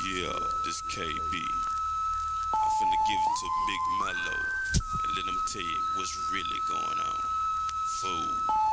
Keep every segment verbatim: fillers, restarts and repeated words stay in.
Yeah, this K B. I finna give it to Big Mello and let him tell you what's really going on. Fool.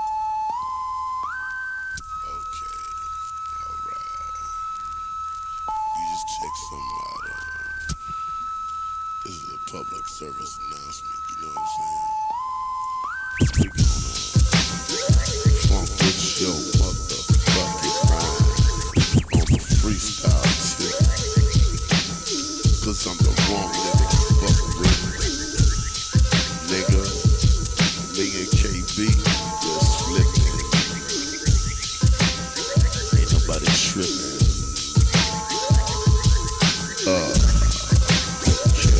Okay, alright. You just check something out. Um, this is a public service announcement, you know what I'm saying? We gonna funk with your motherfucking rhyme on the freestyle tip. Cause I'm the wrong nigga to fuck with. Nigga, me and K B, just flipping. Ain't nobody tripping. Uh, okay.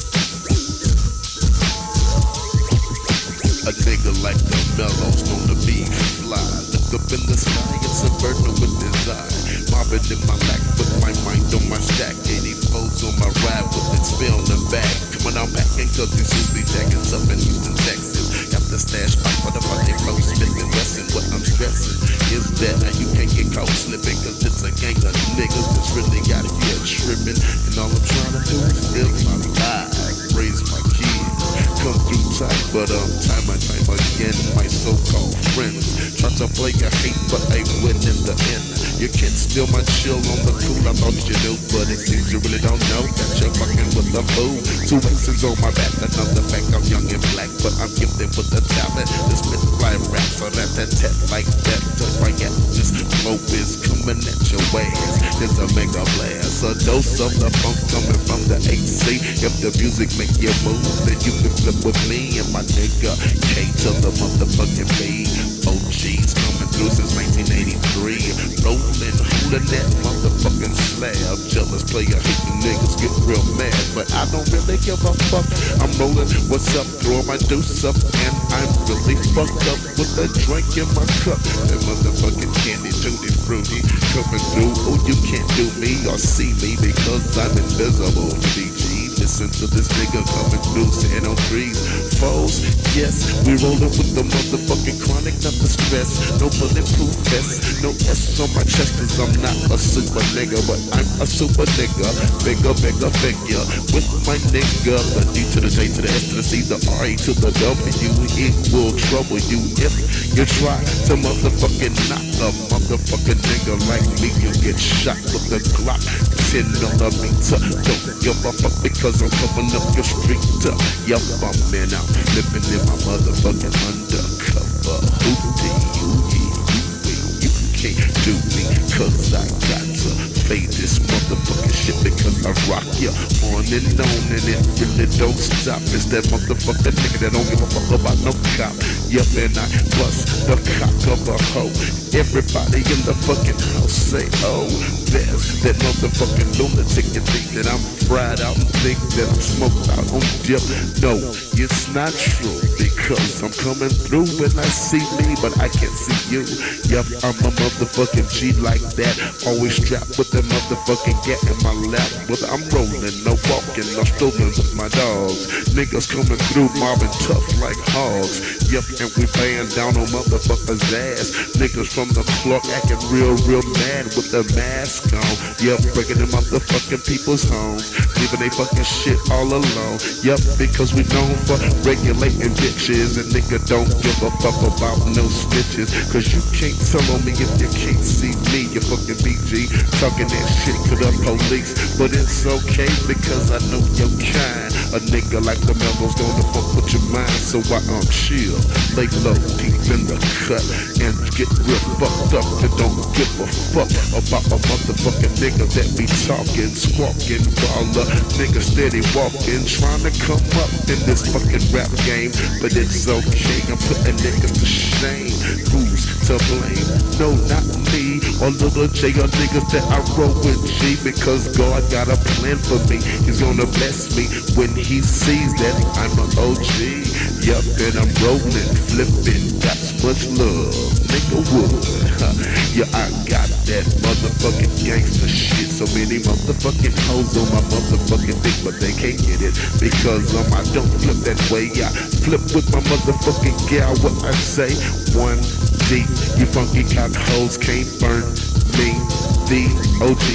A nigga like the Mellows known to be fly. Look up in the sky, it's a bird with his eye. Mobbing in my lack, put my mind on my stack. eighty foes on my ride with its spill in the back. Coming out back and cause these Susie jackets up in Houston, Texas. Got the stash fight for the money flow, Smith and Wesson. What I'm stressing is that now you can't get caught slipping, cause it's a gang of niggas that's really got you tripping. And all I'm trying to do is live my life, raise my kids, come through tight, but um, time and time again, my so-called friends try to play a hate, but I win in the end. You can't steal my chill on the cool, I thought you knew, but it seems you really don't know that you're fucking with the fool. Two X's on my back, another fact, I'm young and black, but I'm gifted with the talent. This spit fly rap, so that that tat like that, to right at this flow is coming at your ass. There's a mega blast, a dose of the funk coming from the A C. If the music make you move, then you can flip with me and my nigga K to the motherfucking B. O Gs coming through since nineteen eighty-three. Rolling, holding that motherfucking slab. Jealous player hating niggas get real mad, but I don't really give a fuck. I'm rolling, what's up? Throwing my deuce up, and I'm really fucked up with a drink in my cup. That motherfucking candy, tutti fruity coming through. Oh, you can't do me or see me because I'm invisible. D G, listen to this nigga coming through, sitting on trees. Foes, yes, we rolling with the motherfucking chronic, not the stress. No bulletproof vest, no S on my chest, cause I'm not a super nigga, but I'm a super nigga. Bigger, bigger figure with my nigga. The D to the J to the S to the C, the R E to the W. It will trouble you if you try to motherfucking knock a motherfucking nigga like me. You'll get shot with the Glock ten millimeter. Don't give a fuck because I'm coming up your street. Yup, I'm in out flipping in my motherfucking undercover hoodie. You, you, you, you can't do me cause I got to fade this motherfucking shit because I rock ya on and on and it really don't stop. It's that motherfucking nigga that don't give a fuck about no cop. Yup, and I bust the cock of a hoe. Everybody in the fucking house say, oh, there's that motherfucking lunatic. You think that I'm fried out and think that I'm smoked out on dip. No, it's not true because I'm coming through and I see me, but I can't see you. Yup, I'm a motherfucking G like that. Always strapped with that motherfucking gat in my lap. Whether I'm rolling, no walking, no strolling with my dogs. Niggas coming through mobbing tough like hogs. Yup, and we laying down on motherfuckers' ass. Niggas from the clock acting real, real mad with the mask on. Yup, breaking them motherfucking people's homes, leaving they fucking shit all alone. Yup, because we known for regulating bitches, and nigga don't give a fuck about no snitches. Cause you can't tell on me if you can't see me. You fucking B G talking that shit to the police, but it's okay because I know your kind. A nigga like the Mellows gonna fuck with your mind, so I um chill, lay low, deep in the cut, and get real fucked up. And don't give a fuck about a motherfucking nigga that be talking, squawking, while a nigga steady walking, trying to come up in this fucking rap game. But it's okay, I'm putting niggas to shame. Who's to blame? No, not me or Little J or niggas that I roll with G, because God got a plan for me. He's gonna bless me when he sees that I'm an O G. Yup, and I'm rolling, flipping, got so much love, nigga would. Yeah, I got that motherfucking gangster shit. So many motherfucking hoes on my motherfucking dick, but they can't get it because um I don't flip that way. I flip with my motherfucking gal. What I say, one D, you funky cock hoes can't burn me. The O G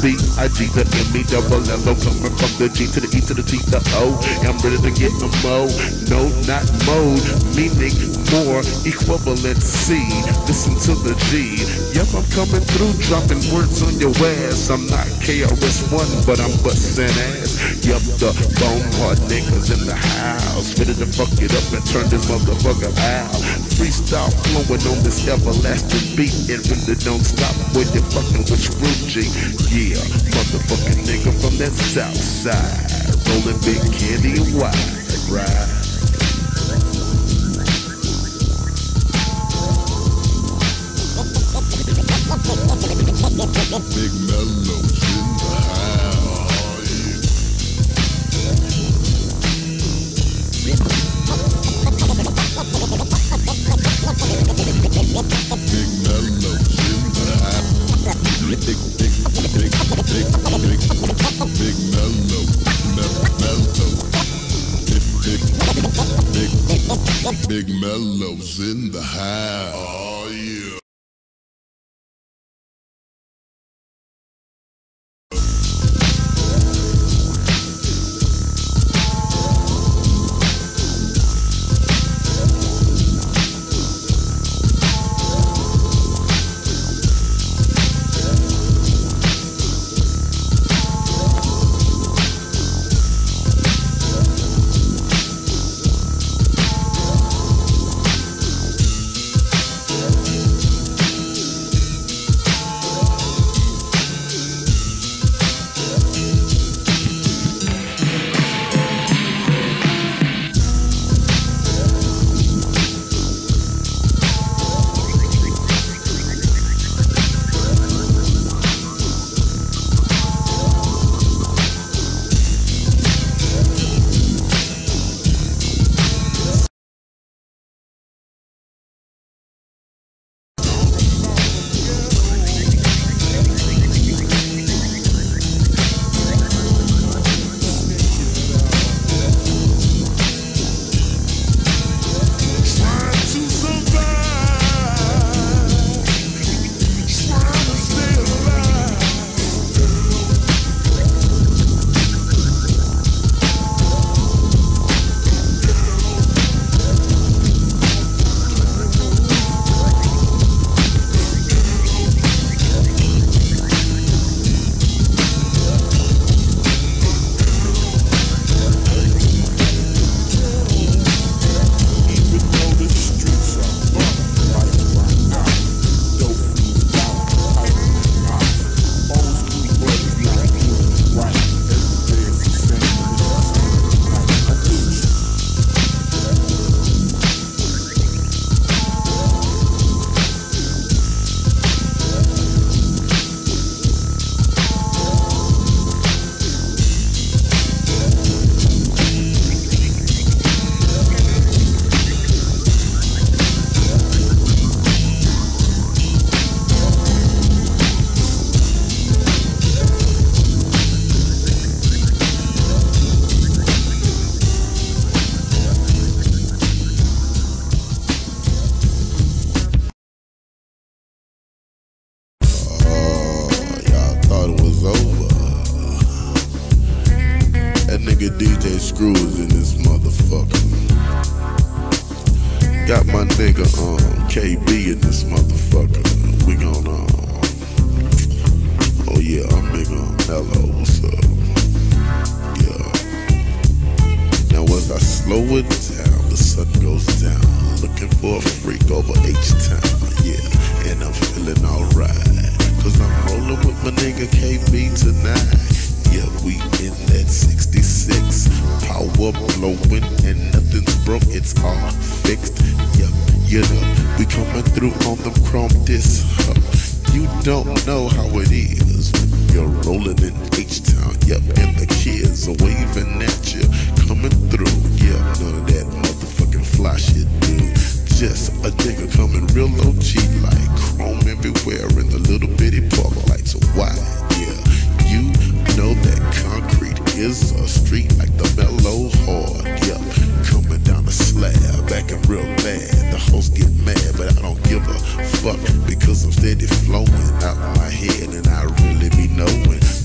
B I G, the M E double L O, coming from the G to the E to the T, the O. I'm ready to get the mo, no, not mode, meaning more, equivalent C. Listen to the G. Yep, I'm coming through, dropping words on your ass. I'm not K R S One, but I'm busting ass. Yup, the bone hard niggas in the house, ready to fuck it up and turn this motherfucker out. Freestyle flowing on this everlasting beat, it really don't stop when you're fucking with Screw G. Yeah, motherfucking nigga from that south side, rolling big candy and wide, right? Big Mellows in the house. Big Mellows in the house. Big, big, big, big, big, big Mellow, Mellow. Big, big, big Mellows in the house. Oh yeah. D J Screws in this motherfucker. Got my nigga um, K B in this motherfucker. We gon' um, oh yeah, I'm big on Mellow, what's up? Yeah. Now as I slow it down, the sun goes down. Looking for a freak over H-Town, yeah. And I'm feeling alright, cause I'm rolling with my nigga K B tonight. Yeah, we in that sixty-six, power blowing and nothing's broke, it's all fixed. Yeah, you know, we coming through on them chrome discs. Huh? You don't know how it is when you're rolling in H-Town. Yep, and the kids are waving at you, coming through. Yeah, none of that motherfucking fly shit, dude. Just a nigga coming real O G like chrome everywhere and the little bitty park lights are wide. Yeah, you know that concrete is a street like the Mellow hard. Yeah, coming down the slab, acting real bad. The hoes get mad, but I don't give a fuck because I'm steady flowing out my head and I really be knowing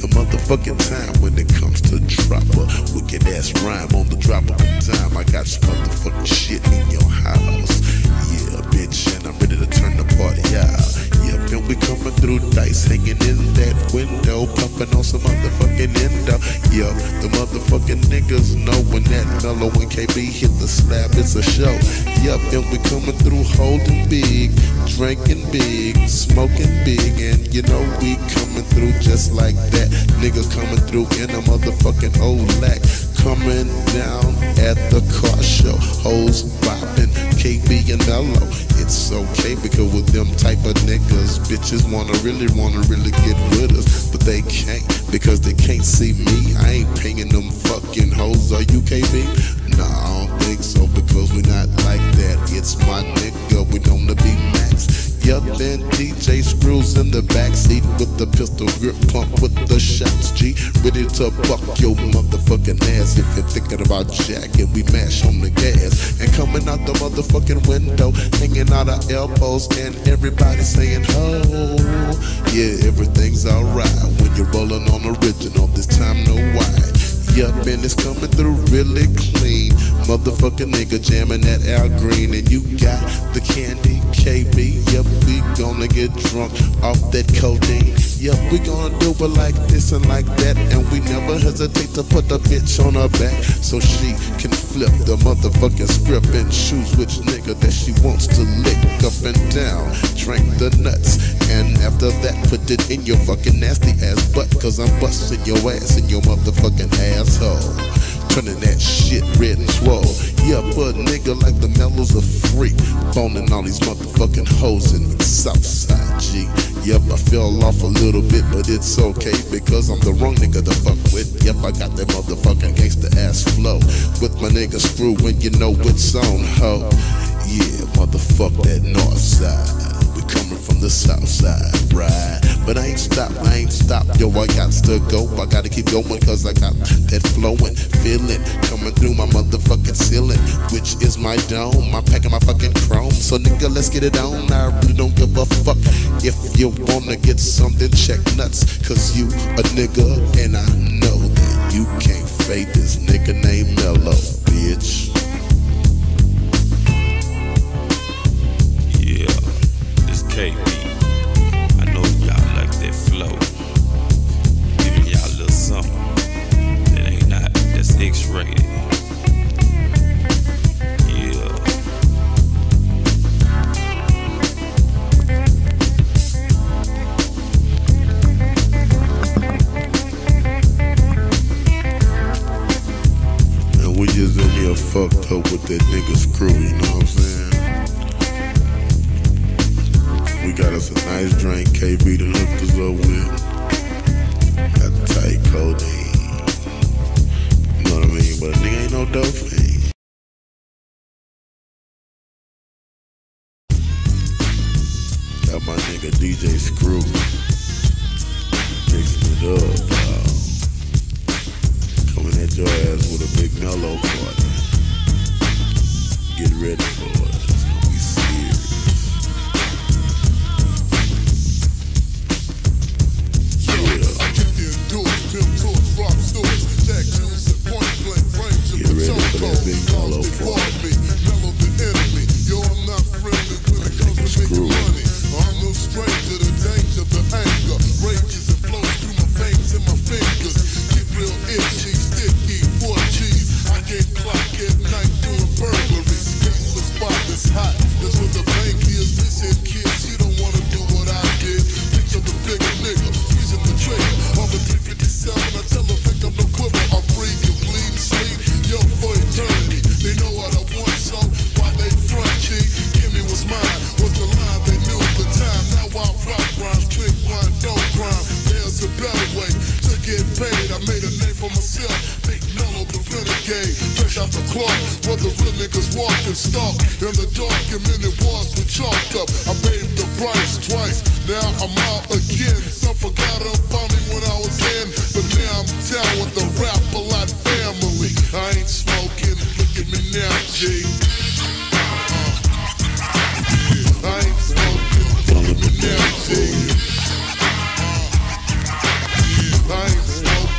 motherfucking time when it comes to drop a wicked ass rhyme on the drop of a dime. I got some motherfucking shit in your house. Yeah, bitch, and I'm ready to turn the party out. Yeah, and we coming through dice, hanging in that window, pumping on some motherfucking endo. Yeah, the motherfucking niggas know when that mellow and K B hit the slab, it's a show. Yup, and we coming through holding big, drinking big, smoking big, and you know we coming through just like that. Nigga coming through in a motherfucking old lack. Coming down at the car show, hoes bopping, K B and mellow. It's okay because with them type of niggas, bitches wanna really, wanna really get with us, but they can't because they can't see me. I ain't paying them fucking hoes. Are you K B? Nah, I don't think so because we not like that. It's my nigga, we known to be max. Yup, and D J Screws in the backseat with the pistol grip pump with the shots, G. Ready to buck your motherfucking ass if you're thinking about jacking. We mash on the gas and coming out the motherfucking window, hanging out our elbows and everybody saying ho. Yeah, everything's alright when you're rolling on original. This time no white. Yup, and it's coming through really clean. Motherfucking nigga jamming that Al Green, and you got the candy K B. Yup, we gonna get drunk off that codeine. Yup, we gonna do it like this and like that, and we never hesitate to put the bitch on her back so she can flip the motherfucking script and choose which nigga that she wants to lick up and down. Drink the nuts, and after that put it in your fucking nasty ass butt, cause I'm busting your ass in your motherfucking asshole. Turning that shit red and swole. Yeah, but nigga like the mellows a freak, boning all these motherfucking hoes in the Southside, G. Yep, I fell off a little bit, but it's okay because I'm the wrong nigga to fuck with. Yep, I got that motherfucking gangsta ass flow with my nigga Screw when you know it's on, ho. Yeah, motherfuck that north side. We coming from the south side, right? But I ain't stopped, I ain't stopped, yo, I got to go. I gotta keep going cause I got that flowing, feeling coming through my motherfucking ceiling, which is my dome. I'm packing my fucking chrome, so nigga, let's get it on. I really don't give a fuck if you wanna get something, check nuts, cause you a nigga, and I know that you can't fade this nigga named Mellow, bitch. K B, I know y'all like that flow. Giving y'all a little something that ain't not, that's X-rated. Yeah. And we just in here fucked up with that nigga Screw, you know what I'm saying? We got us a nice drink, K B to hook us up with. Got the tight codeine. You know what I mean? But a nigga ain't no dope fiend. Got my nigga D J Screw mixing it up, dog. Coming at your ass with a big mellow party. Get ready for it. It's gonna be serious. Get ready for that big mellow party. Yo, I'm not friendly when it comes to making money. I'm no stranger to danger, the anger rages and flows through my veins and my fingers. Get real itchy, sticky, four G's. I get clocked at night doing burglaries. Case the spot that's hot. That's what the bank is. Listen, kids, you don't wanna do what I did. Picture the bigger nigga squeezing the trigger. On the three fifty-seven, I tell the victim no quiver. I'm free, you bleed, sleep, yo, for eternity. They know what I want, so why they front, G? Gimme what's mine, what's the line? They knew the time. Now I rock rhymes, trick grind, don't crime. There's a better way to get paid. I made a name for myself, Big Mellow the renegade. Fresh out the clock, where the real niggas walk and stalk. In the dark, and minute walls were chalked up. I paid the price twice, now I'm out again. Some forgot about me when I was in, but now I'm down with the Rap-A-Lot family. I ain't smoking, look at me now, G. I ain't smoking, look at me now, G. I ain't smoking.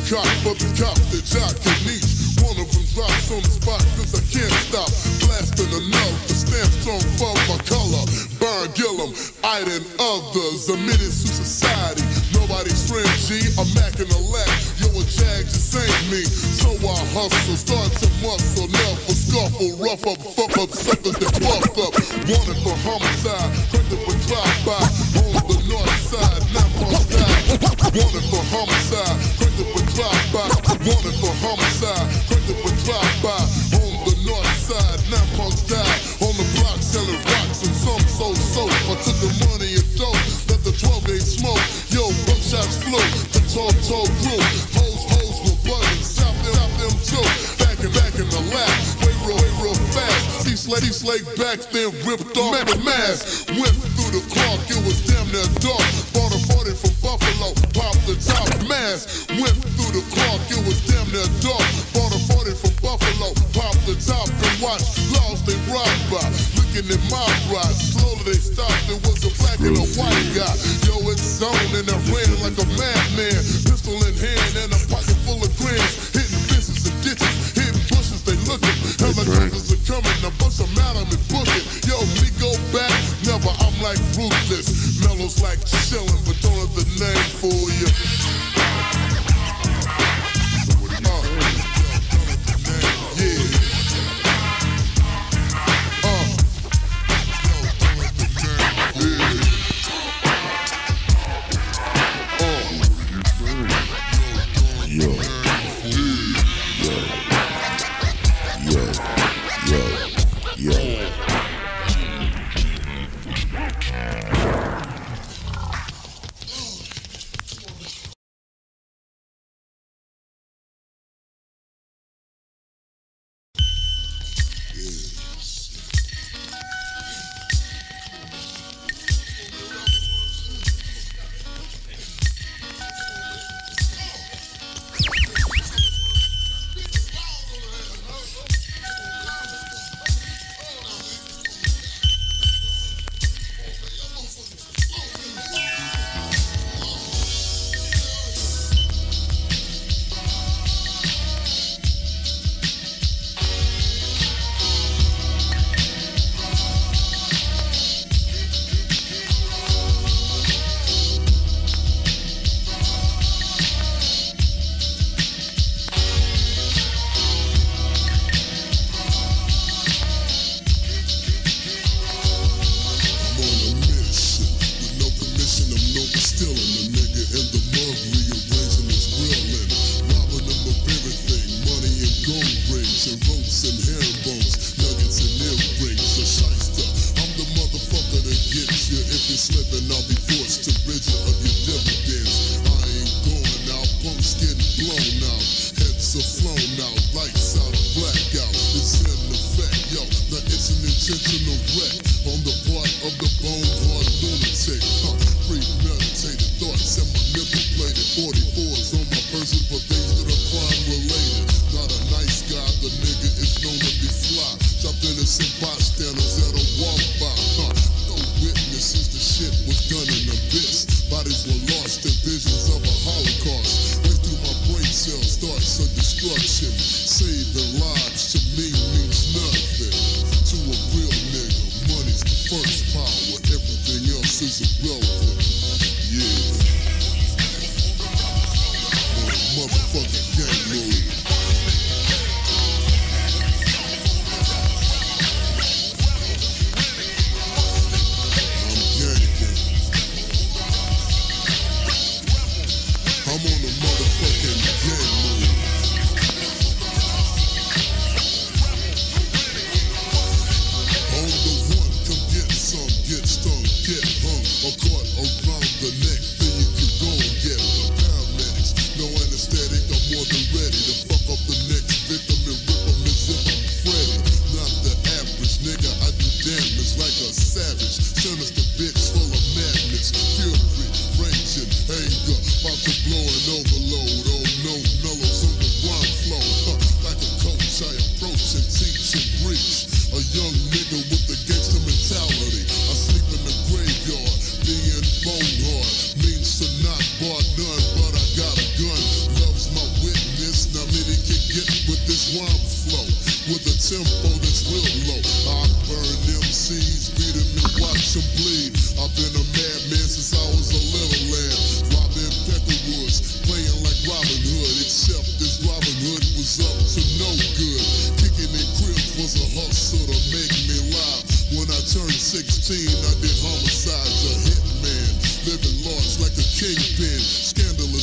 cock for the cops that jock and each one of them drops on the spot cause I can't stop blasting enough to stamp strong for my color. Burn Gillum, I and others, a menace to society. Nobody's friend G, I'm macking a lack. Yo, a jag just ain't me. So I hustle, start to muscle, never scuffle, rough up, fuck up suckers that buff up. Wanted for homicide, cracked up a drive-by on the north side, not on side. Wanted for homicide, cracked up a drive-by. Wanted for homicide, cracked up a drive-by on the north side, not on side. On the block selling rocks and some sold soap. I took the money and dope, let the twelve gauge smoke. Yo, buckshots flow, the tall, tall grew. Hoes, hoes were buzzing, stop them, stop them too. Back and back in the lap, way real, way real fast. C-Slake, C-Slake back then ripped off the mask. Went through the clock, it was damn near dark. Bought a forty from Buffalo, popped the top mask. Went through the clock, it was damn near dark. Bought a forty from Buffalo, popped the top and watched laws they ride by. Looking at my ride, slowly they stopped. It was a black and a white guy. Yo, it's on and I ran like a madman. Pistol in hand and a pocket full of grams. Hitting bitches and ditches, hitting bushes, they looking. Helicopters are coming, I bust them out, I'm in booking. Yo, me go back, never, I'm like ruthless. Mellows like chillin', but don't have the name for you.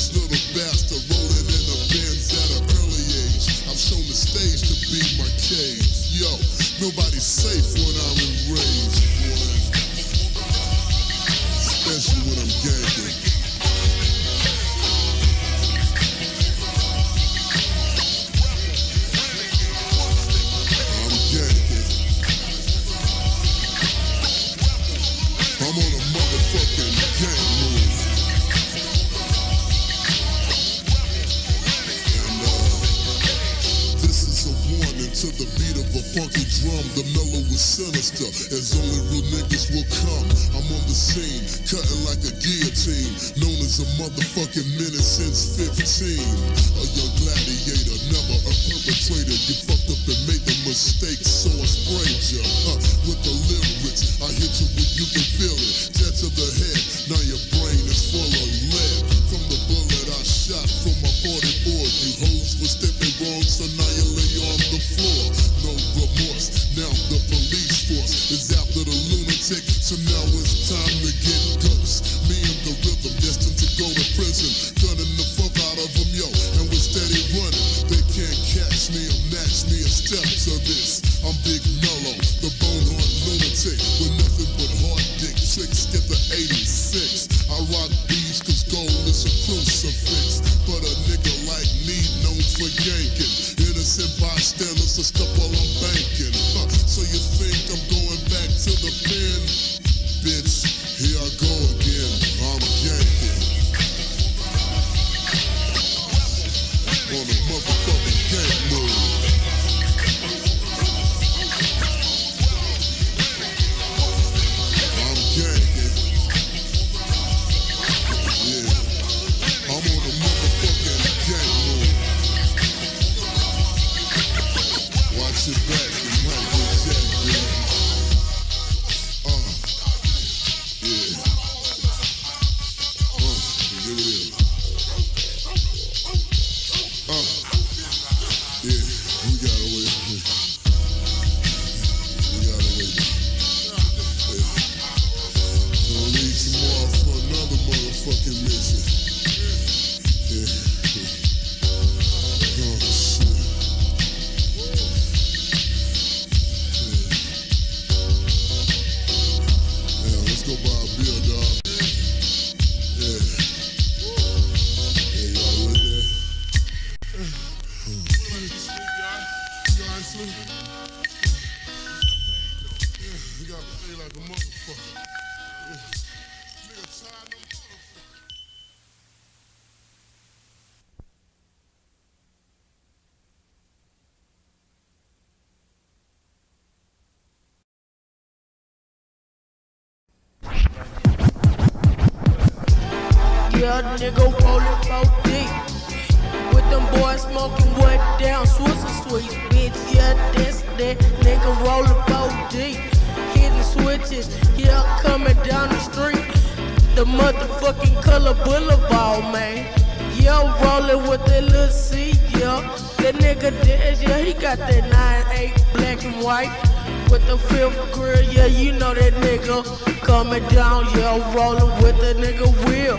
this little bastard rolling in the Benz at an early age. I've shown the stage to be my cage. Yo, nobody's safe when I'm enraged, boy. Especially when I'm ganging. I'm ganging. I'm on a motherfucking gang move. And uh, this is a warning to the beat of a funky drum. The mellow is sinister, as only real niggas will come. I'm on the scene, cutting like a guillotine, known as a motherfucking menace since fifteen. A young gladiator, never a perpetrator. You fucked up and made the mistake, so I sprayed you uh, with the lyrics. I hit you when you can feel it. Dead to the head, now your brain is full of lead. From the bullet I shot from my forty-four, you hoes were stepping wrong, so now you lay on the floor. No remorse, now the police force is after the lunatic, so now it's time to get ghost. Me and the rhythm, destined to go to prison, gunning the fuck out of them, yo, and we're steady running. They can't catch me or match me a step to this. I'm Big Mellow, the bone-hard lunatic, with nothing but hard dick tricks. Get the eighty-six. I rock bees cause gold is a crucifix, but a nigga like me known for yanking. Innocent bystanders are stuck while I'm banking. Huh, so you think I'm going back to the pen? Bitch, here I go again. I'm yanking. On a motherfucking gang move. I'm yanking. Yeah. I'm on a motherfucking gang move. Watch it back and might get jacked, baby. Uh. Yeah. Uh. Here it is. Uh. Yeah. We got away. We got away. Yeah. Gonna leave tomorrow for another motherfucking mission. Yeah. Oh, shit. Yeah. Yeah, let's go buy a beer, dog. Yeah. Yeah, y'all with that? Y'all ain't sleep? Yeah, you gotta play like a motherfucker. Yeah. Nigga tired no motherfucker. Yeah, nigga rollin' four deep. With them boys smoking what down, Swiss and sweet, bitch. Yeah, that's that nigga rollin' four deep. Hitting switches, yeah, coming down the street. The motherfucking Color Boulevard, man. Yeah, rollin' with that little C, yeah. That nigga Dash, yeah, he got that nine eight black and white. With the fifth grill, yeah, you know that nigga coming down, yeah, rollin' with the nigga Will.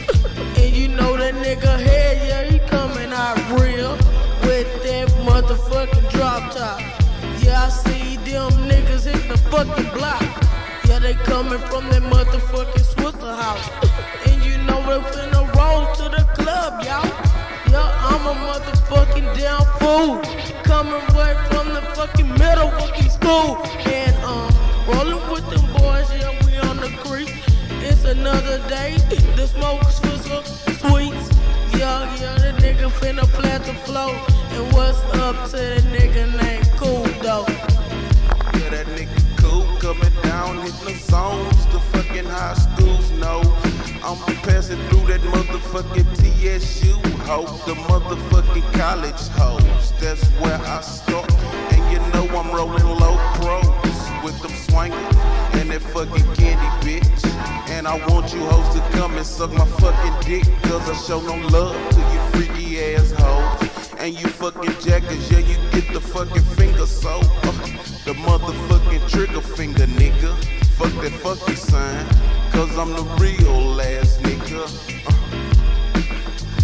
And you know that nigga head, yeah, he coming out real with that motherfucking drop top. Yeah, I see them niggas hit the fucking block. Yeah, they coming from that motherfucking Swisser house. And you know we finna roll to the club, y'all. Yeah, I'm a motherfucking damn fool. Coming right from the fucking middle fucking school. And um, rolling with them boys, yeah, we on the creek. It's another day, the smoke Swisser sweets. Yeah, yeah, the nigga finna plant the flow. And what's up to the nigga named Cool, though? Yeah, that nigga Cool coming down, hitting the songs the fucking high schools know. I'm passing through that motherfucking T S U ho, the motherfucking college hoes. That's where I start, and you know I'm rolling low pros with them swingers and that fucking candy bitch. And I want you hoes to come and suck my fucking dick, cause I show no love to you freaky ass hoes. And you fucking jackers, yeah, you get the fucking finger so uh, the motherfucking trigger finger, nigga. Fuck that fucking sign, cause I'm the real ass nigga. Uh,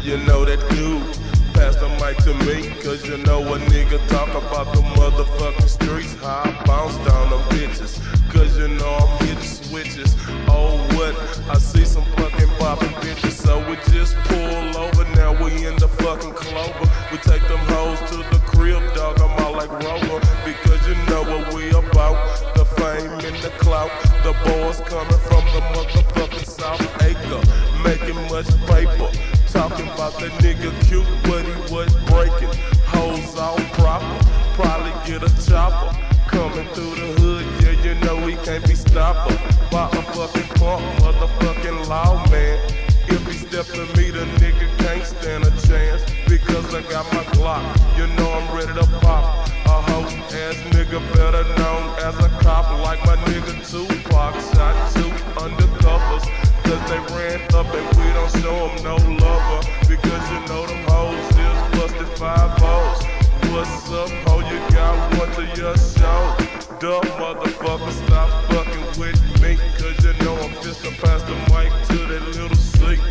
you know that dude. Pass the mic to me, cause you know a nigga talk about the motherfucking streets. How I bounce down them bitches, cause you know I'm hitting switches. Oh what, I see some fucking bopping bitches. So we just pull over, now we in the fucking clover. We take them hoes to the crib, dog, I'm all like Rover. Because you know what we about, the fame and the clout. The boys coming from the motherfucking South Acre, making much paper. Talking about that nigga cute, but he was breaking. Hoes all proper, probably get a chopper. Coming through the hood, yeah, you know he can't be stopped. By a fucking punk, motherfucking law, man. If he step to me, the nigga can't stand a chance. Because I got my Glock, you know I'm ready to pop. A hoe ass nigga better known as a cop. Like my nigga Tupac, shot two undercovers. Cause they ran up and we don't show them no lover. Because you know them hoes is busted five hoes. What's up, ho, you got one to your show. Dumb motherfucker, stop fucking with me. Cause you know I'm just to pass the mic to that little seat.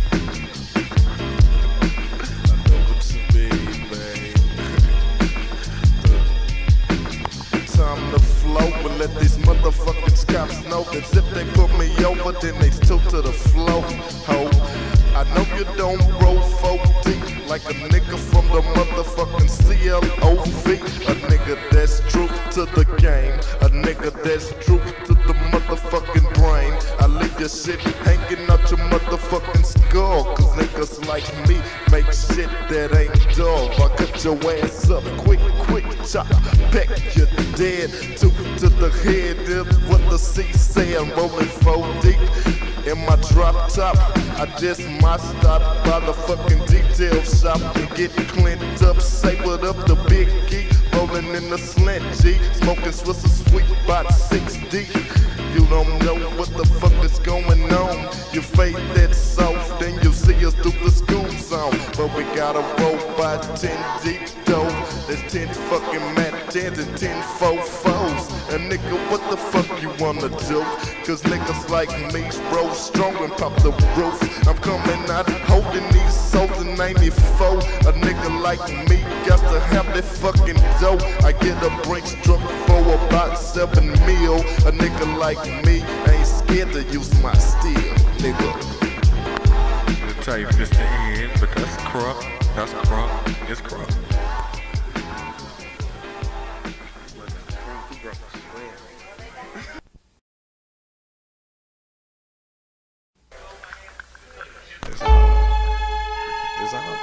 I know what you mean, man. Time to flow and let these motherfucking cops know that if they put me over, then they still to the flow, ho. I know you don't roll four deep like a nigga from the motherfucking C L O V. A nigga that's true to the game, a nigga that's true to the motherfucking brain. I leave your shit hanging out your motherfucking skull. Cause niggas like me make shit that ain't dull. I cut your ass up quick, quick, chop, peck you dead. Two to the head is what the C say. I'm rolling four deep in my drop top. I just my stop by the fucking detail shop and get cleaned up. Say what up to Big Key, rolling in the slant G, smoking Swiss a sweet by six D. You don't know what the fuck is going on. You fade that soft, then you see us through the school zone. But we gotta roll by ten deep though. There's ten fucking Mac tens and ten fofos. And nigga, what the fuck you wanna do? Cause niggas like me roll strong and pop the roof. I'm coming out holding these souls in ninety-four. A nigga like me got to have that fucking dough. I get a Brinks truck for about seven mil. A nigga like me ain't scared to use my steel, nigga. I'll tell you if it's the end, but that's crunk. That's crunk. It's crunk. It's on.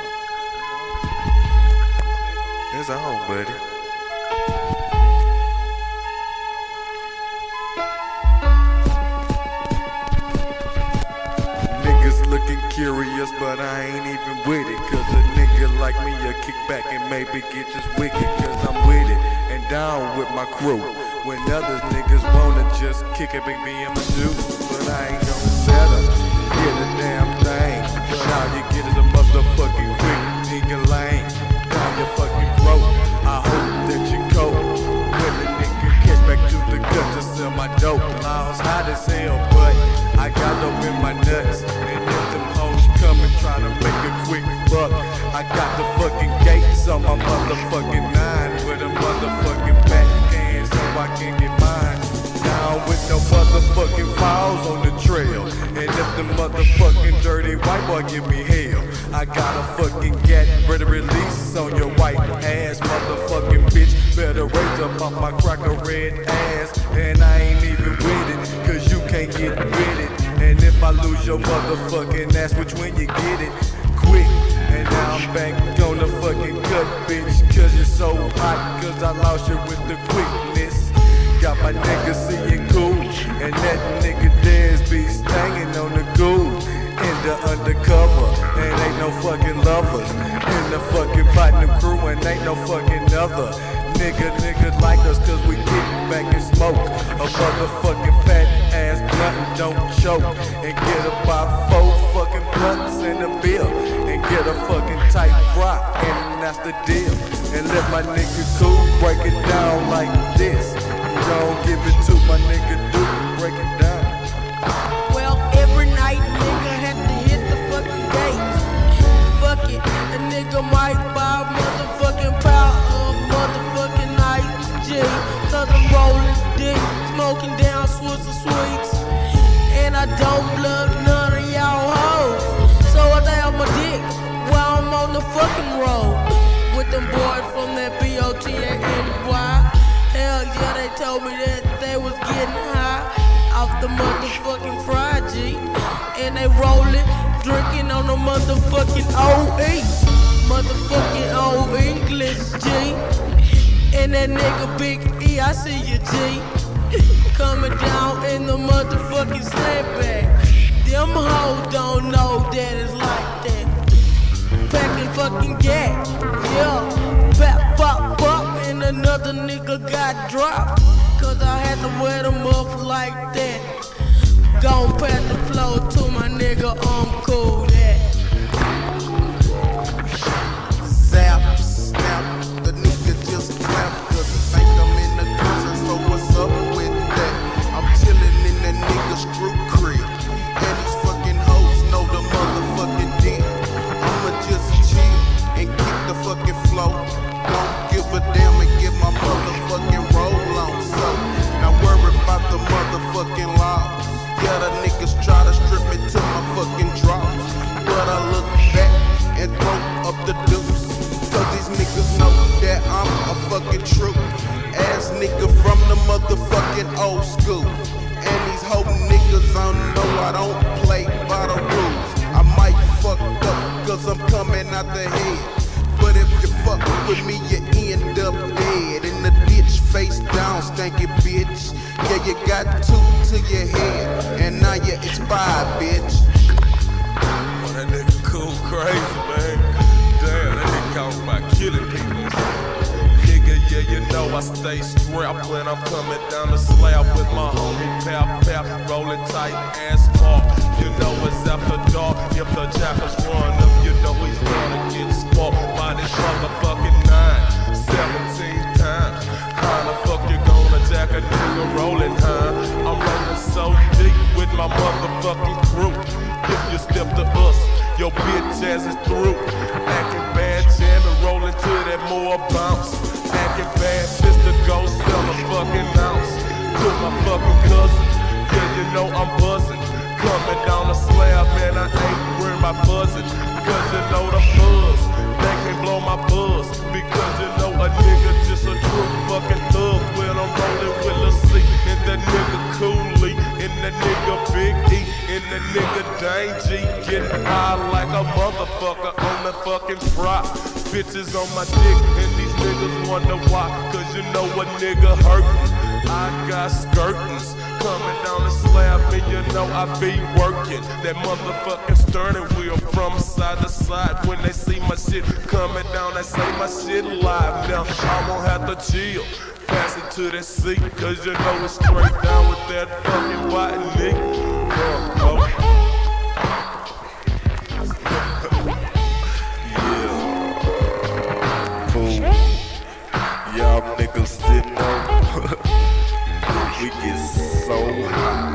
It's on, buddy. Niggas looking curious, but I ain't even with it. Cause a nigga like me, a kick back and maybe get just wicked. Cause I'm with it and down with my crew. When others niggas wanna just kick it, big B M a do. But I ain't gon' settle, get a damn thing. But all you get is a motherfucking quick nigga lane. Down your fucking throat, I hope that you cope. When the nigga catch back to the gut to sell my dope. Laws hot as hell, but I got dope in my nuts. And if them hoes come and try to make a quick buck, I got the fucking gates on my motherfucking nine with a motherfucking backhand so I can get mine. Down with no motherfucking files on the trail. And if the motherfucking dirty white boy give me hell, I got a fucking gat ready to release on your white ass motherfucking bitch. Better raise up off my cracker red ass. And I ain't even with it, cause you can't get with it. And if I lose your motherfucking ass, which when you get it quick. And now I'm back on the fucking cut, bitch. Cause you're so hot, cause I lost you with the quickness. Got my nigga seeing cool, and that nigga Dez be stangin' on the goo. In the undercover, and ain't no fucking lovers. In the fucking platinum crew, and ain't no fucking other. Nigga, niggas like us, cause we get back and smoke. A motherfucking fat ass blunt and don't choke. And get about four fucking blunts in the bill. And get a fucking tight fry, and that's the deal. And let my nigga cool break it down like this. Don't give it to my nigga Duke, break it down. Well, every night nigga had to hit the fucking gate. Fuck and roll with them boys from that B O T A N Y. Hell yeah, they told me that they was getting high off the motherfucking fried G. And they rollin', drinking on the motherfucking O E. Motherfucking old English G. And that nigga Big E, I see you G. Coming down in the motherfucking snapback. Them hoes don't know that it's like that. Packing fucking gas, yeah. Bap, bop, bop, and another nigga got dropped. Cause I had to wear them up like that. Gon' pass the flow to my nigga, I'm cool that. Zap, snap, the nigga just clap. Cause I think I'm in the country, so what's up with that? I'm chillin' in that nigga screw crib. And these fucking hoes know the motherfucking deal. I'ma just chill and keep the fucking flow. Don't give a damn and get my motherfucking roll on. So, now worry about the motherfucking law. Yeah, the niggas try to strip me to my fucking drawers. But I look back and throw up the deuce. Cause these niggas know that I'm a fucking true ass nigga from the motherfucking old school. And these hoe niggas don't know I don't play by the rules. I might fuck up cause I'm coming out the head. But if you fuck with me, you end up dead in the ditch, face down, stanky bitch. Yeah, you got two to your head, and now you expired, bitch. Oh, that nigga cool crazy, man. Damn, that nigga talking about killing people. Nigga, yeah, you know I stay strapped when I'm coming down the slab with my homie Pap Pap, rolling tight asphalt. You know it's after dark. If the jackals run up, you know he's gonna get sparked by this motherfucking nine, seventeen times. How the fuck you gonna jack a nigga rolling, huh? I'm rolling so deep with my motherfucking crew. If you step to us, your bitch ass is through. Acting bad, jamming, rolling to that more bounce. Acting bad, sister, go sell a fucking ounce to my fucking cousin. Yeah, you know I'm buzzing. Coming down the slab, man, I ain't worried about buzzing. Cause you know the buzz, they can't blow my buzz. Because you know a nigga just a true fucking thug. When I'm rolling with Lil C, and that nigga Cooley, and that nigga Big E, and that nigga Dang G. Getting high like a motherfucker on the fucking prop. Bitches on my dick, and these niggas wonder why. Cause you know a nigga hurtin'. I got skirtins coming down the slab, and you know I be working that motherfucking steering wheel from side to side. When they see my shit coming down, they say my shit live. Now I won't have to chill, pass it to that seat, cause you know it's straight down with that fucking white nigga. Uh, oh. Yeah, cool. Y'all niggas didn't know. We get so high.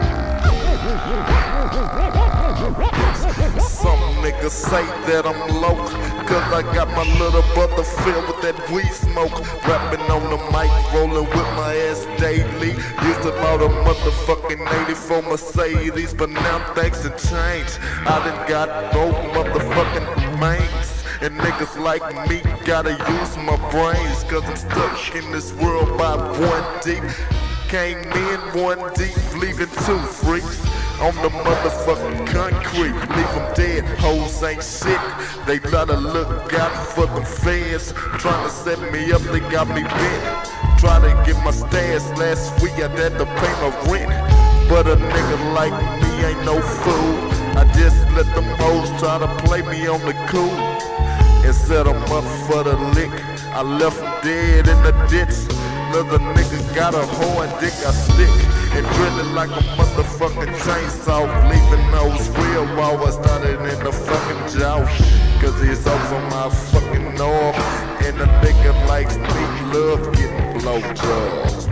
Some niggas say that I'm low, cause I got my little brother filled with that weed smoke. Rapping on the mic, rolling with my ass daily. Used to buy a motherfucking eighty-four Mercedes, but now things have changed. I done got broke motherfucking mains. And niggas like me gotta use my brains, cause I'm stuck in this world by one deep. Came in one deep, leaving two freaks on the motherfucking concrete. Leave them dead, hoes ain't shit. They better look out for them feds. Trying to set me up, they got me bent. Try to get my stash last week, I had to pay my rent. But a nigga like me ain't no fool. I just let them hoes try to play me on the cool and set them up for the lick. I left them dead in the ditch. Another nigga got a horn, dick I stick and drill it like a motherfucking chainsaw. Leaving those real raw, started in the fucking jaw. Cause he's over my fucking arm. And a nigga likes me, love getting blowjobs.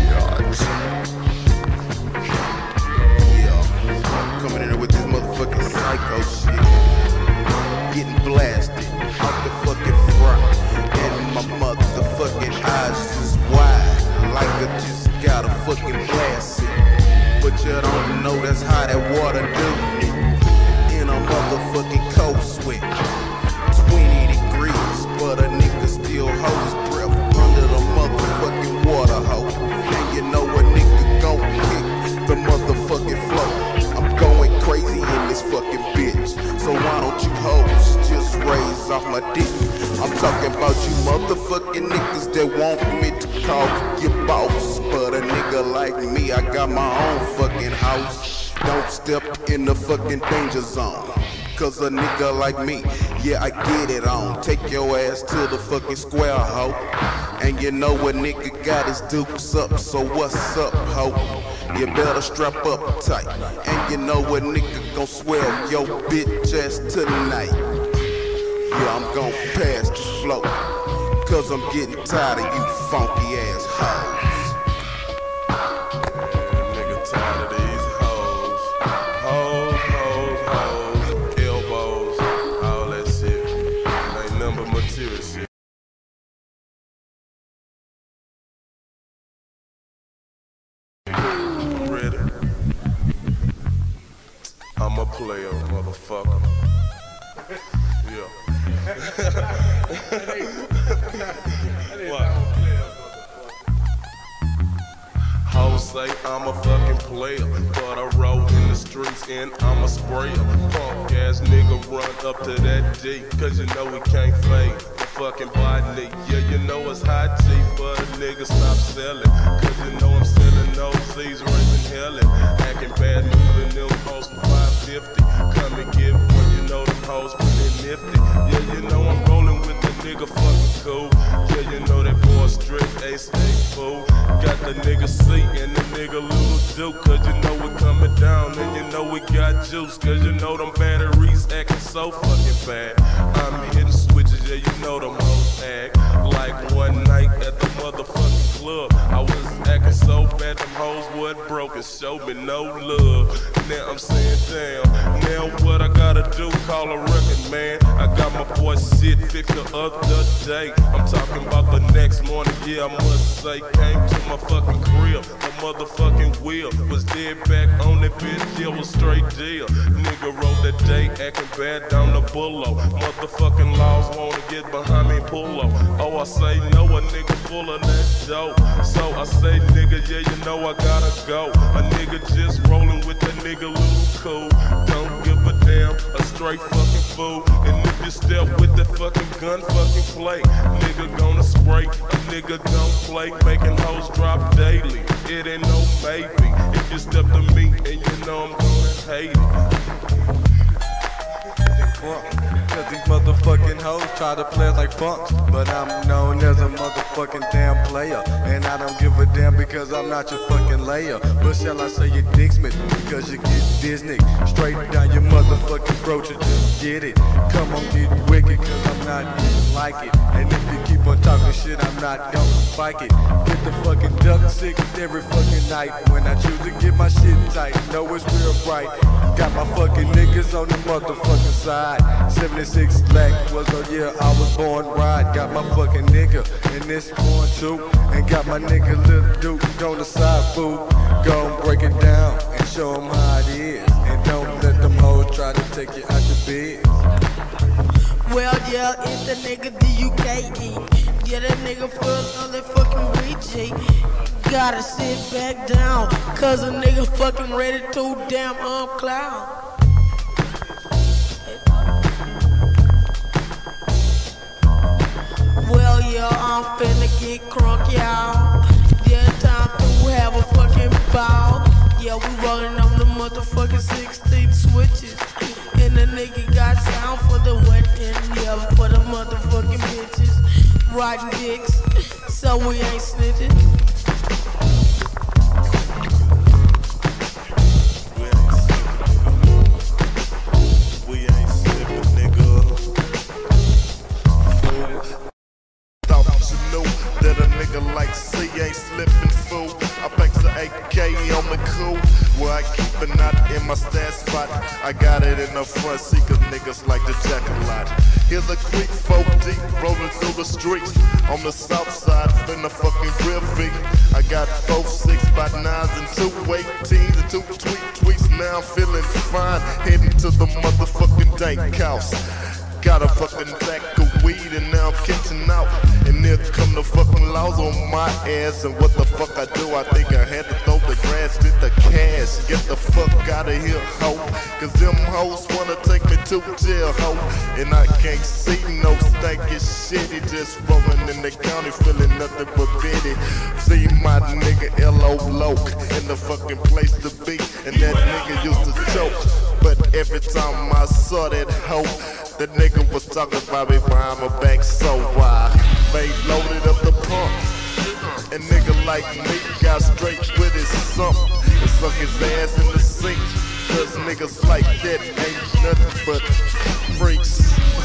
Yeah, coming in here with this motherfucking psycho shit. Getting blasted off the fucking front. And my motherfucking eyes just wide, like I just got a fucking blast it. But you don't know that's how that water do me. In a motherfucking cold sweat, twenty degrees, about you hoes just raised off my dick. I'm talking about you motherfucking niggas that want me to call your boss. But a nigga like me, I got my own fucking house. Don't step in the fucking danger zone. Cause a nigga like me, yeah, I get it on. Take your ass to the fucking square, ho. And you know what nigga got his dukes up, so what's up, ho? You better strap up tight. And you know what nigga gon' swell your bitch ass tonight. Yeah, I'm gon' pass this flow. Cause I'm getting tired of you funky ass hoes. I'm a player, motherfucker. Yeah. What? Hoes say I'm a fucking player, but I roll in the streets and I'm a sprayer. Punk ass nigga run up to that D, cause you know we can't fake the fucking body. Yeah, you know it's hot G, but a nigga stop selling, cause you know I'm selling O Z's, raising hellin', acting bad, moving them hoes from five fifty. Come and get one, you know them hoes pretty nifty. Yeah, you know I'm rolling with the nigga fucking cool. Yeah, you know that boy straight ace eight fool. Got the nigga C and the nigga Little Duke, cause you know we coming down and you know we got juice, cause you know them batteries acting so fucking bad. I'm hitting switches, yeah, you know them hoes act like one night at the motherfucking club. I was acting so bad, them hoes wasn't broken, showed me no love. Now I'm saying damn, now what I gotta do, call a record man. I got my boy shit fixed the other day. I'm talking about the next morning, yeah, I must say. Came to my fucking crib, the motherfucking wheel was dead back on that bitch, yeah, was straight deal. Nigga rode that day, acting bad down the bullo. Motherfucking laws wanna get behind me, pull up. Oh, I say no, a nigga full of that dope. So I say, nigga, yeah, you know I gotta go. A nigga just rolling with that nigga Little Cool. Don't give a damn, a straight fucking fool. And if you step with that fucking gun fucking play, nigga gonna spray, a nigga don't play. Making hoes drop daily, it ain't no maybe. If you step to me and you know I'm gonna hate it. Cause these motherfucking hoes try to play us like punks, but I'm known as a motherfucking damn player. And I don't give a damn because I'm not your fucking layer. But shall I say you dicksmith because you get Disney straight down your motherfucking throat, you just get it. Come on, get wicked cause I'm not even like it. And if you keep on talking shit, I'm not gonna spike it. Get the fucking duck sick every fucking night. When I choose to get my shit tight, know it's real bright. Got my fucking niggas on the motherfucking side. seventy-six black was the year I was born, right? Got my fucking nigga in this one too. And got my nigga Little Duke on the side, fool. Gon' break it down and show them how it is. And don't let them hoes try to take you out your bed. Well, yeah, it's the nigga D U K E. Yeah, that nigga full on that fucking B G. Gotta sit back down, cause a nigga fucking ready to damn uncloud. Well, yeah, I'm finna get crunk, y'all. Yeah, time to have a fucking ball. Yeah, we rolling on the motherfucking sixteen switches. And the nigga got sound for the wet and yeah, for the motherfucking bitches. Riding dicks, so we ain't snitching. Like C ain't slipping, fool. I pack the A K on the cool, where I keep it not in my stat spot. I got it in the front seat, cause niggas like to jack a lot. Here's a quick four deep rolling through the streets. On the south side, finna fucking real big. I got four six by nines and two eighteens and two tweet tweets. Now I'm feeling fine, heading to the motherfucking dank house. Got a fucking sack of weed and now I'm catching out. And here come the fucking laws on my ass. And what the fuck I do? I think I had to throw the grass, get the cash. Get the fuck out of here, ho. Cause them hoes wanna take me two jail hoe, and I can't see no stanky shit. He just rolling in the county, feeling nothing but pity. See my nigga L O Loke in the fucking place to be, and that nigga used to choke. But every time I saw that hoe, the nigga was talking about me behind my back, so I made loaded up the pump. And nigga like me got straight with his sump and suck his ass in the sink. Cause niggas like that ain't nothing but freaks.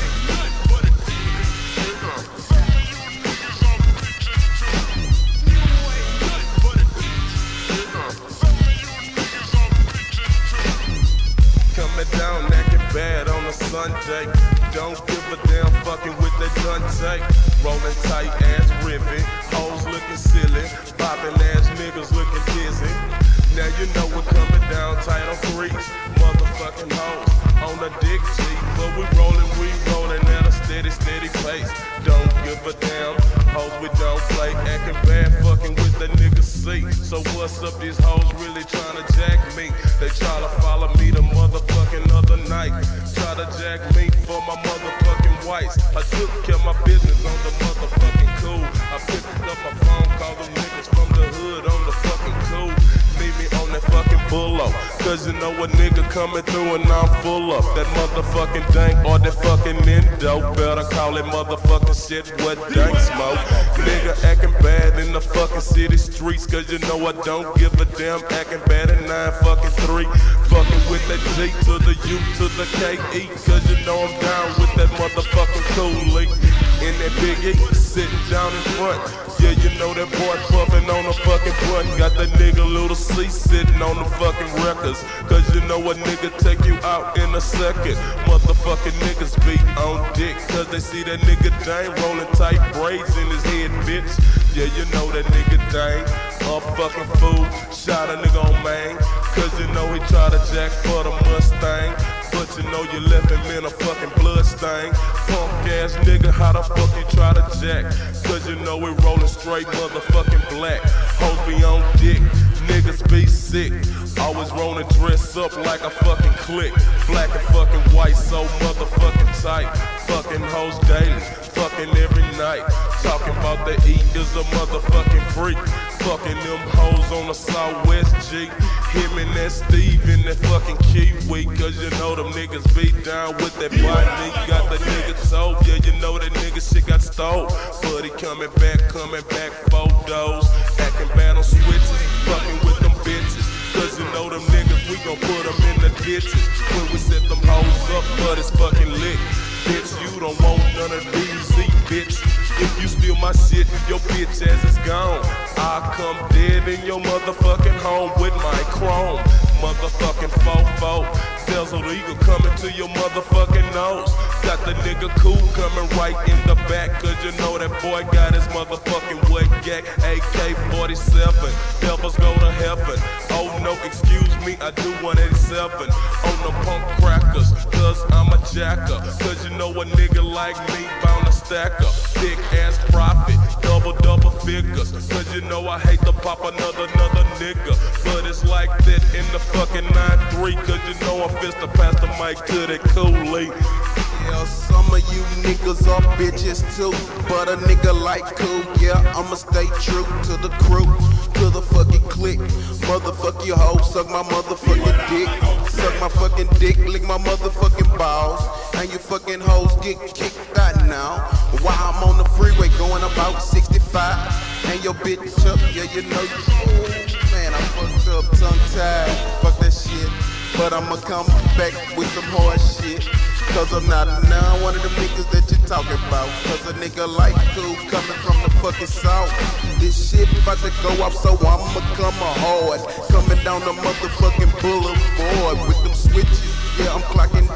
Coming down naked bad on a Sunday. Don't give a damn fucking with that Dante. Rolling tight ass ribbon, hoes looking silly, bopping ass niggas looking dizzy. Now you know we're coming down tight on freaks, motherfucking hoes on the dick G. But we rolling, we rolling at a steady, steady pace. Don't give a damn, hoes we don't play, acting bad fucking with the nigga C. So what's up, these hoes really trying to jack me? They try to follow me the motherfucking other night, try to jack me for my motherfucking whites. I took care of my business on the motherfucking cool. I picked up my phone, called them niggas from the hood on the fucking cool. Meet me on that fucking bullo, cause you know a nigga coming through and I'm full up that motherfucking dank or that fucking endo. Better call it motherfucking shit what dank smoke. Nigga acting bad in the fucking city streets, cause you know I don't give a damn. Acting bad at nine fucking three, fucking with that G to the U to the K E, cause you know I'm down with that motherfucking coolie. In that big E, sitting down in front. Yeah, you know that boy puffing on the fucking blunt. Got that nigga Little C sitting on the fucking records. Cause you know a nigga take you out in a second. Motherfucking niggas be on dick, cause they see that nigga Dane rolling tight braids in his head, bitch. Yeah, you know that nigga Dane a fucking fool. Shot a nigga on main, cause you know he try to jack for the Mustang. But you know you left him in a fucking blood stain. Punk ass nigga, how the fuck you try to jack? Cause you know we rollin' straight motherfucking black. Hoes be on dick, niggas be sick. Always rollin' dress up like a fucking clique. Black and fucking white, so motherfucking tight. Fucking hoes daily, fucking every night. Talking about the E is a motherfucking freak. Fucking them hoes on the Southwest G. Him and that Steve in that fucking Kiwi. Cause you know them niggas be down with that body. Got the nigga told, yeah, you know that nigga shit got stole. But he coming back, coming back, photos. Acting bad on switches, fucking with them bitches. Cause you know them niggas, we gon' put them in the ditches. When we set them hoes up, but it's fucking lit. Bitch, you don't want none of these, Z, bitch. If you steal my shit, your bitch ass is gone. I'll come dead in your motherfucking home with my chrome. Motherfucking fofo. Desert Eagle coming to your motherfucking nose. Got the nigga cool coming right in the back. Cause you know that boy got his motherfucking wet yak. A K forty-seven, devils go to heaven. Oh no, excuse me, I do one eighty-seven. On the punk crackers, cause I'm a jacker. Cause you know a nigga like me bound to stack up. Big ass profit, double double figures. Cause you know I hate to pop another another nigga. But it's like that in the fucking nine three. Cause you know I'm fist to pass the mic to that coolie. Yeah, some of you niggas are bitches too. But a nigga like cool, yeah, I'ma stay true to the crew, to the fucking clique. Motherfuck your hoe, suck my motherfucking dick. Suck my fucking dick, lick my motherfucking balls. And you fucking hoes get kicked out now. While I'm on the freeway going about sixty-five. And your bitch up, yeah, you know you. Ooh, man, I fucked up, tongue tied. Fuck that shit. But I'ma come back with some hard shit. Cause I'm not now one of the niggas that you talking about. Cause a nigga like cool coming from the fucking south. This shit about to go up, so I'ma come hard. Coming down the motherfucking boulevard with them switches. Yeah, I'm clocking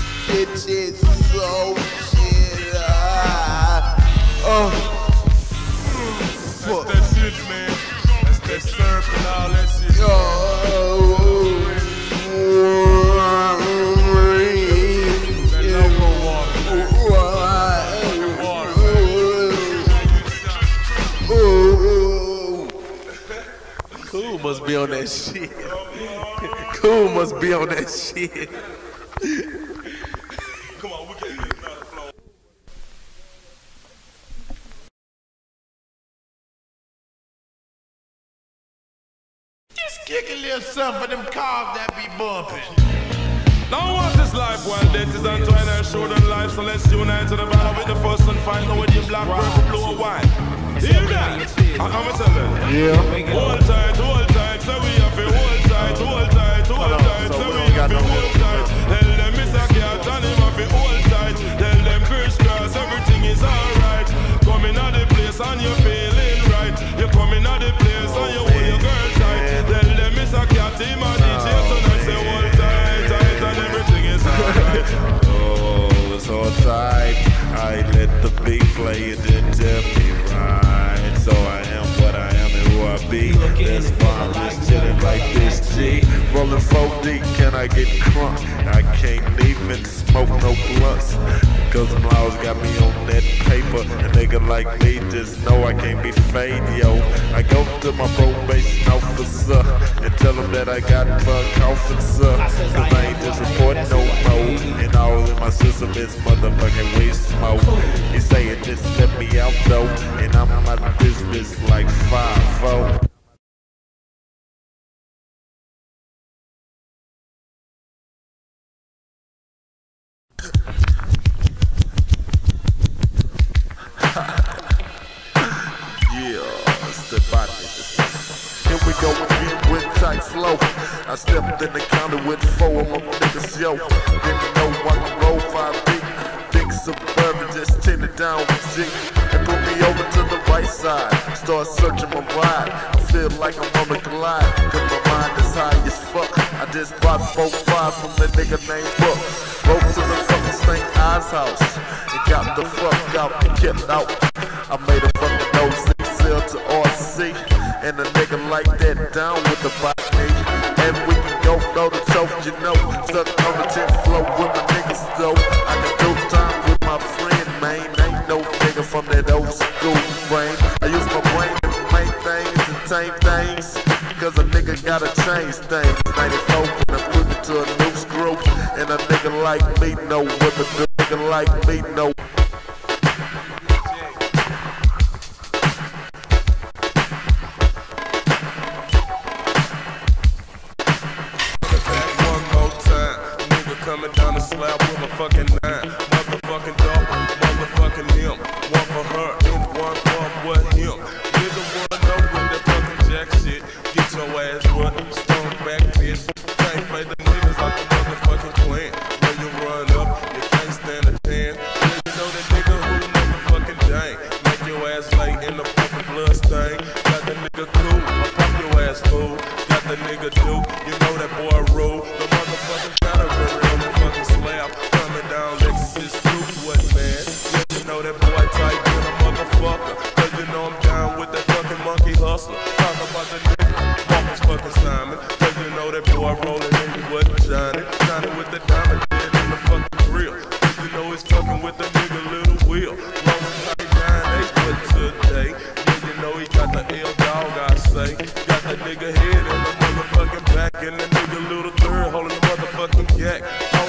bitches. So shit. Ah, oh, fuck. That's that shit, man. That's that syrup and all that shit. Oh, Cool must be on that shit. Cool must be on that shit. Kick a little something for them cars that be bumping. Now watch this life while death is untwined and show them life. So let's unite to the battle with the first and final with the black, purple, blue, or white. Hear that? I'm gonna tell them. Yeah. Hold tight, hold tight, so we have to hold tight, hold tight, hold tight, so we have to hold tight. Tell them Mister Cat and him have to hold tight. Tell them Chris Cross, everything is alright. Coming out the place and you're feeling right. You're coming out the place and you hold your girl tight. Tell them Mister Cat, him and D J tonight, say hold tight, tight, and everything is alright. Oh, it's all tight. I let the beat play, it didn't tell me right. So I am what I am and who I be. That's why I'm just chillin' like this G. Rollin' four D, can I get crunk? I can't even smoke no blunts. Cause them laws got me on that paper. A nigga like me just know I can't be fade, yo. I go to my probation officer and tell him that I got bug officer. Cause I ain't just reporting no more. And all in my system is motherfucking weed smoke. He saying just let me out though. And I'm out of business like five four. Here we go again with tight flow. I stepped in the counter with four of my niggas, yo. Didn't know I could roll five deep. Big Suburban just tin it down with G. And put me over to the right side. Start searching my ride. I feel like I'm on the glide. Cause my mind is high as fuck. I just bought four five from that nigga named Buck. Rode to the fucking Saint Ives house. And got the fuck out and kept out. I made a fucking no six L to R C. And a nigga like that down with the body. And we can go go to toe, you know. Stuck on the tenth floor with my niggas though. I can do time with my friend, man. Ain't no nigga from that old school brain. I use my brain to make things and tame things. Cause a nigga gotta change things. ninety-four and I put it to a new screw. And a nigga like me know what to do. A nigga like me know. Coming down the slab with a fucking nine. Motherfucking dog, motherfucking him. One for her and one for what him. Nigga wanna know with that fucking jack shit. Get your ass run, stone back bitch. Can't play the niggas out the motherfucking clan. When you run up, you can't stand a chance. You know that nigga who motherfucking dang. Make your ass lay in the fucking blood stain. Got the nigga cool, I'll pop your ass fool. Got the nigga do, you know that boy rule. The motherfucking category. Coming down Lexus Route, what man? Yeah, you know that boy tight than a motherfucker. Cause you know I'm down with that fucking monkey hustler. Talk about the nigga, Marcus fucking Simon. Cause you know that boy rolling in with Johnny. Johnny with the diamond dead in the fucking grill. Cause you know he's fucking with the nigga Little Will. Rolling tight nine eight with today. Yeah, you know he got the L dog, I say. Got the nigga head in the motherfucking back. And the nigga Little Third holding the motherfucking yak.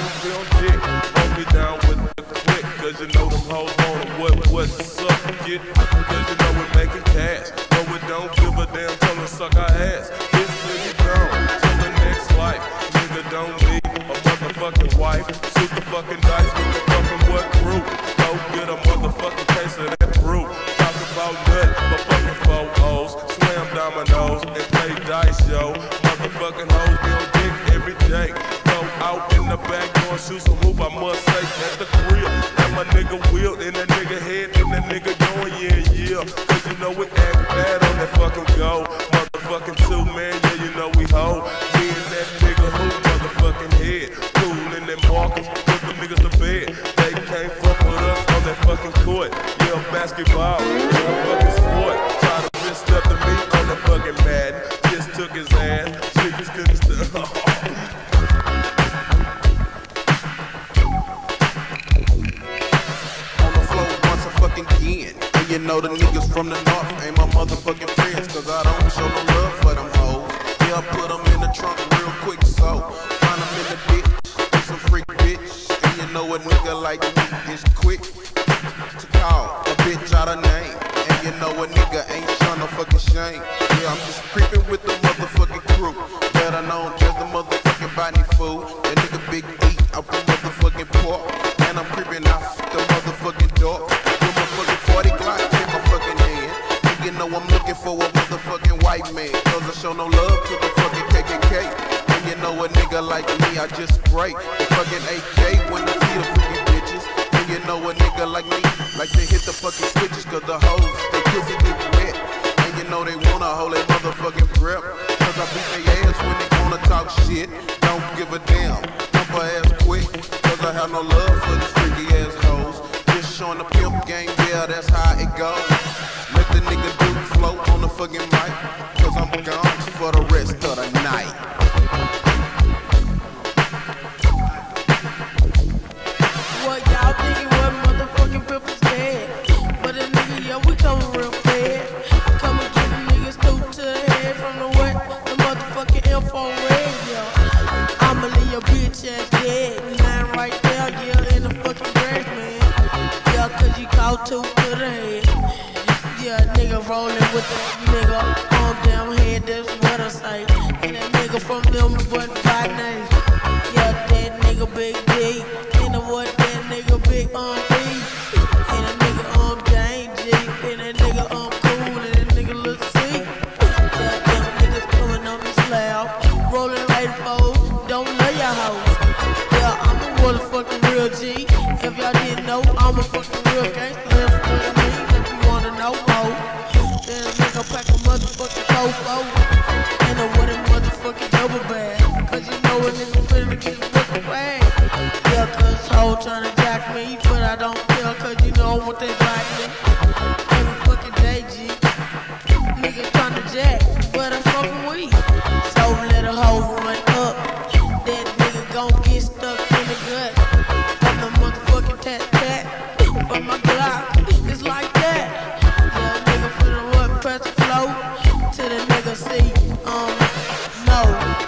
Hold me down with the click, cause you know them hoes want them. What, what's up, kid? Cause you know we're making cash. No, we don't give a damn, tell them suck our ass. This nigga gone, till the next life. Nigga don't need a motherfucking wife. Shoot the fucking dice with the fucking what crew. Go get a motherfucking case of that brew. Talk about nut, but fucking four O's. Slam dominoes and play dice, yo. Motherfucking hoes be on dick every day. Out in the back door, shoot some hoop, I must say, at the crib. And my nigga Will in that nigga head, and that nigga going, yeah, yeah. Cause you know we act bad on that fucking go. Motherfucking two, man, yeah, you know we hoe. Me and that nigga who motherfucking head. Cool in them walkers, put them niggas to bed. They can't fuck with us on that fucking court. Yeah, basketball, yeah, fucking sport. Try to bitch step to me on that fucking Madden. Just took his ass, chickens couldn't stop. Again. And you know the niggas from the north ain't my motherfucking friends. Cause I don't show no love for them hoes. Yeah, I put them in the trunk real quick, so find them in the bitch, some freak bitch. And you know a nigga like me is quick to call a bitch out her name. And And you know a nigga ain't tryna fucking shame. Yeah, I'm just creeping with the motherfucking crew. Better known as the motherfucking body fool. That nigga Big E out the motherfucking port. And I'm creeping off the motherfucking door. With my fucking forty Glock in my fucking hand. And you know I'm looking for a motherfucking white man. Cause I show no love to the fucking K K K. And you know a nigga like me, I just break the fucking A K when I see the freaking bitches. And you know a nigga like me, like to hit the fucking switches. Cause the hoes, they pussy get wet. And you know they wanna hold their motherfucking breath. Cause I beat their ass when they wanna talk shit. Don't give a damn, dump her ass quick. Cause I have no love for these freaky ass hoes. Just showing the pimp game, yeah, that's how it goes. Let the nigga do float on the fucking mic. Cause I'm gone for the rest of the night. What y'all thinking what motherfucking pimples dead? But a nigga, yeah, we coming real fed. Come and get the niggas through to the head from the wet. The motherfucking info red, yeah. I'ma leave your bitch ass dead. Lying right there, yeah, in the fucking grass, man. Yeah, cause you caught two to the head. Yeah, nigga rolling with the nigga on down head, that's what I say. And that nigga from them wasn't five names. Yeah, that nigga Big D. And the what that nigga Big on B. And that nigga on Jane G. And that nigga on Cool. And that nigga Lil C. Yeah, them niggas coming on the slab. Rolling right forward, don't love your hoes. Yeah, I'm a motherfucking real G. If y'all didn't know, I'm a fucking real gangster. That's what I mean. If you wanna know more, then a nigga pack a motherfucking fofo. And a what a motherfucking double bag. Cause you know a nigga finna get a fucking bag. Yeah, cause hoe tryna jack me, but I don't care cause you know what they like me. Every fucking day, G. Nigga tryna jack, but I'm fucking weak. So let a hoe run up. That nigga gon' get stuck in the gut. From the motherfucking tat tat. From my Glock, it's like that. Yeah, nigga finna what, press the flow. To the nigga see, um, no.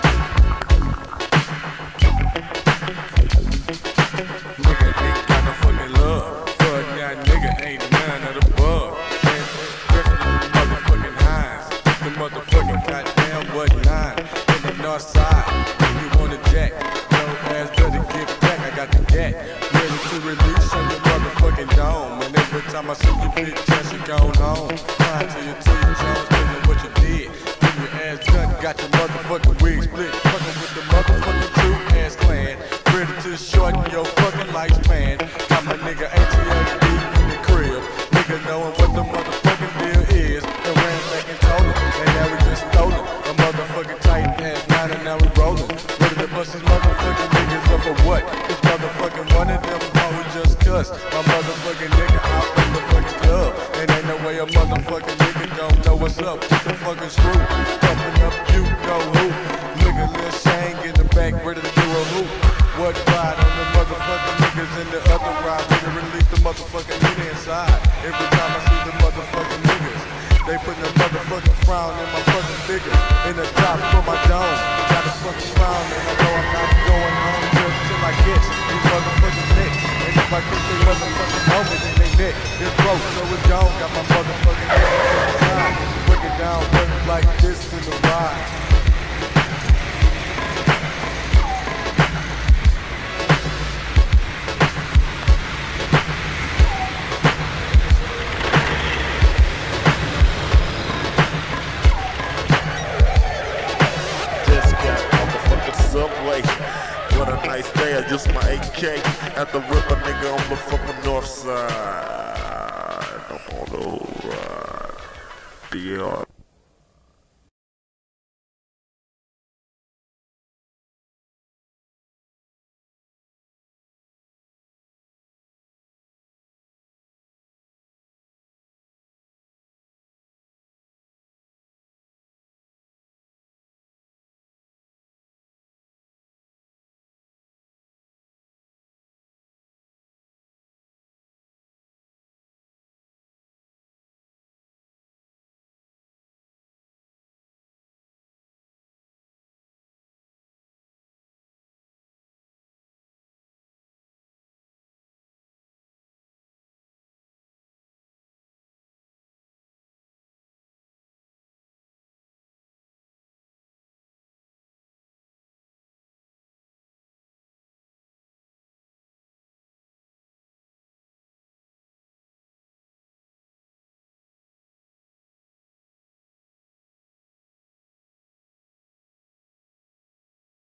Nigga ain't got no fucking love. Fuck that nigga ain't none of the above. And definitely the motherfucking highs. The motherfucking goddamn what nine. In the north side, you wanna jack. No ass better get back, I got the gat. Ready to release on your motherfucking dome. And every time I see you bitch ass, you gone home. Crying to your teeth, Jones, tell me what you did. When your ass done, got your motherfucking wig split. Fucking with the motherfucking true ass clan. Ready to shorten your fucking lifespan. Got my nigga A T L D in the crib. Nigga knowing what the motherfucking deal is. And ran back and told him, and now we just stole him. A motherfucking tight ass nine and now we rolling. Ready to bust these motherfucking niggas up for what? This motherfucking one of them hoes just cussed my motherfucking nigga out in the fucking club. And ain't no way a motherfucking nigga gon' know what's up with the fucking screw. Pumping up you know who. Nigga Lil Shane get the back ready to do a hoop. What ride on the motherfucking niggas in the other ride. Ready to release the motherfucking nigga inside. Every time I see the motherfucking niggas, they put the motherfucking frown in my fucking figure. In the top for my dome. Got a fucking frown and I know I'm not going home just till I get these motherfucking nicks. And if I get they motherfucking moment in they neck, it's broke, so it's gone. Got my motherfucking head inside. Break it down, work like this in the ride. Subway. What a nice day, I just my A K at the river, nigga, on the fucking north side. I'm on the whole ride. D R